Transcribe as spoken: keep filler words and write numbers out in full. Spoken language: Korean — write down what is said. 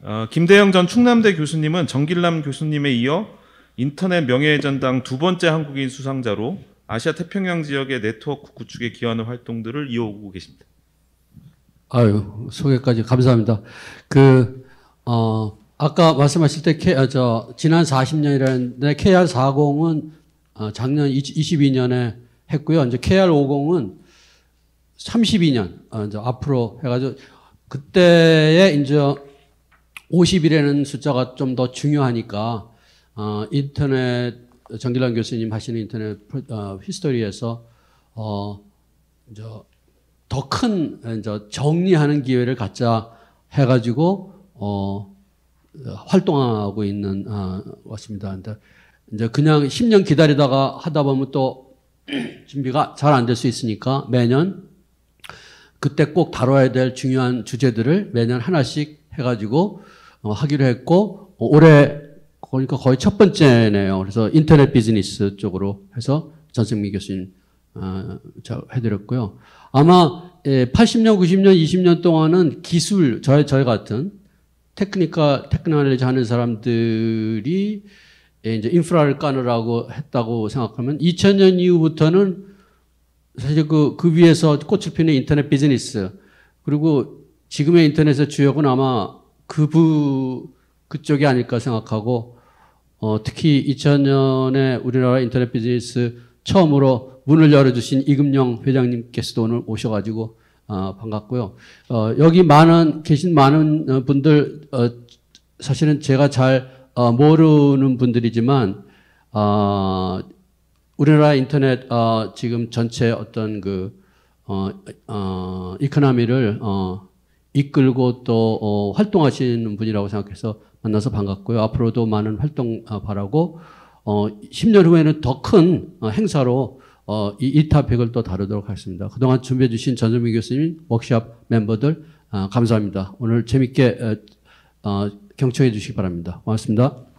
어, 김대영 전 충남대 교수님은 정길남 교수님에 이어 인터넷 명예회전당 두 번째 한국인 수상자로 아시아 태평양 지역의 네트워크 구축에 기여하는 활동들을 이어오고 계십니다. 아유, 소개까지 감사합니다. 그, 어, 아까 말씀하실 때, K, 아, 저, 지난 사십 년이라는데, 케이알 사십은 어, 작년 이십이 년에 했고요. 이제 케이알 오십은 삼십이 년, 어, 이제 앞으로 해가지고, 그때에 이제 오십이라는 숫자가 좀 더 중요하니까, 어, 인터넷, 정길남 교수님 하시는 인터넷 어, 히스토리에서, 어, 이제 더 큰 이제 정리하는 기회를 갖자 해가지고, 어, 활동하고 있는, 어, 것입니다. 근데 이제 그냥 십 년 기다리다가 하다 보면 또 준비가 잘 안 될 수 있으니까 매년 그때 꼭 다뤄야 될 중요한 주제들을 매년 하나씩 해가지고 어, 하기로 했고, 어, 올해 그러니까 거의 첫 번째네요. 그래서 인터넷 비즈니스 쪽으로 해서 전승미 교수님 어, 해드렸고요. 아마 예, 팔십 년, 구십 년, 이십 년 동안은 기술, 저희, 저희 같은 테크니카, 테크놀로지 하는 사람들이 예, 이제 인프라를 까느라고 했다고 생각하면 이천 년 이후부터는 사실 그, 그 위에서 꽃을 피는 인터넷 비즈니스, 그리고 지금의 인터넷의 주역은 아마 그 부, 그쪽이 아닐까 생각하고, 어, 특히 이천 년에 우리나라 인터넷 비즈니스 처음으로 문을 열어주신 이금영 회장님께서도 오늘 오셔가지고, 어, 반갑고요. 어, 여기 많은, 계신 많은 분들, 어, 사실은 제가 잘, 어, 모르는 분들이지만, 어, 우리나라 인터넷, 어, 지금 전체 어떤 그, 어, 어, 이코노미를, 어, 이끌고 또, 어, 활동하시는 분이라고 생각해서 만나서 반갑고요. 앞으로도 많은 활동 어, 바라고, 어, 십 년 후에는 더 큰 어, 행사로, 어, 이, 이 토픽을 또 다루도록 하겠습니다. 그동안 준비해주신 전승미 교수님, 워크숍 멤버들, 어, 감사합니다. 오늘 재밌게, 어, 어, 경청해 주시기 바랍니다. 고맙습니다.